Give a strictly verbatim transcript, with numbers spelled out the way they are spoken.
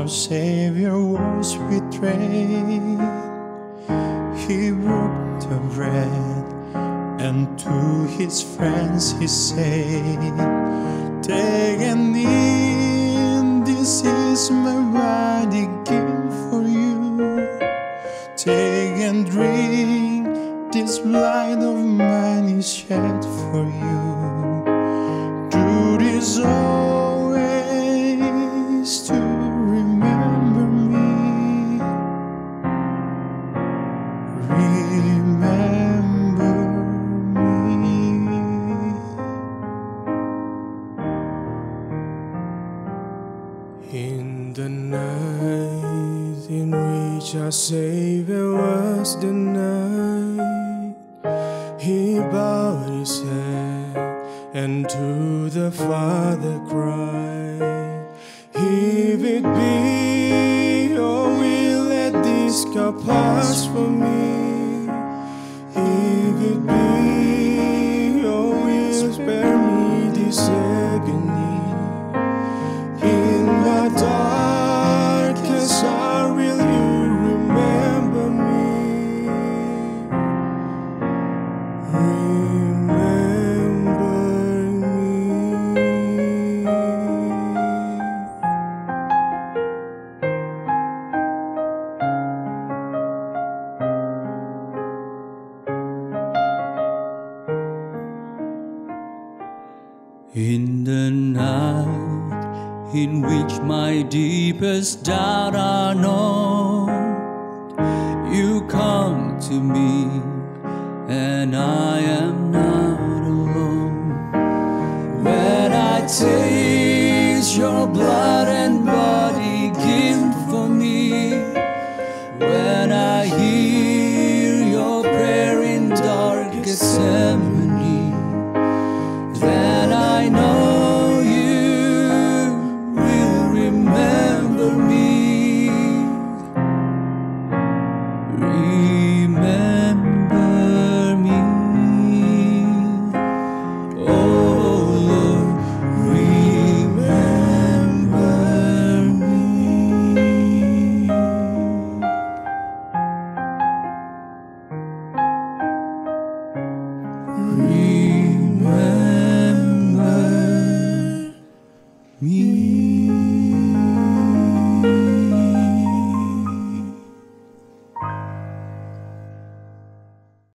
Savior was betrayed. He broke the bread, and to his friends he said, "Take and eat, this is my body given for you. Take and drink, this blood of mine is shed for you. Do this always to remember me. Remember me." In the night in which our Savior was denied, he bowed his head and to the Father cried, "If it be your will, let this cup pass from me. If it be your will, spare me this agony. In the darkest hour will you remember me. Remember me." In the night in which my deepest doubt are known, you come to me, and I am not alone. When I taste your blood and body given for me, when I hear your prayer in dark Gethsemane, then I know you will remember me. Remember me. Oh Lord, remember me. Remember me.